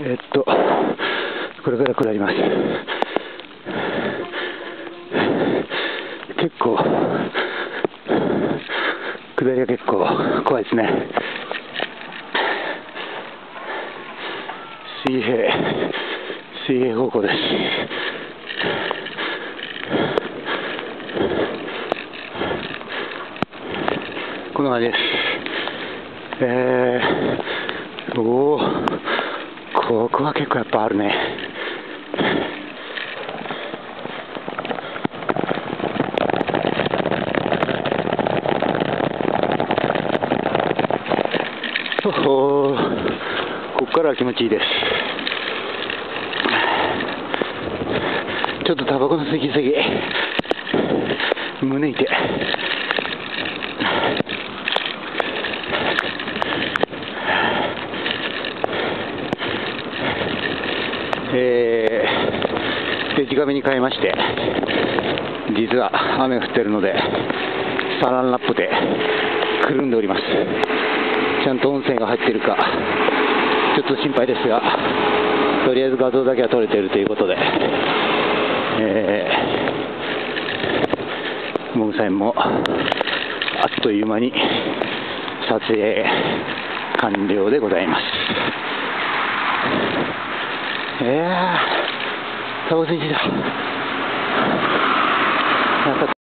これから下ります。結構、下りが結構怖いですね。水平方向です。こんな感じです。ここは結構やっぱあるね。ここからは気持ちいいです。ちょっとタバコの吸い過ぎ、胸痛い。デジカメに変えまして、実は雨が降っているのでサランラップでくるんでおります。ちゃんと音声が入っているかちょっと心配ですが、とりあえず画像だけは撮れているということで、モグサインもあっという間に撮影完了でございます。タバコ吸いた。なんか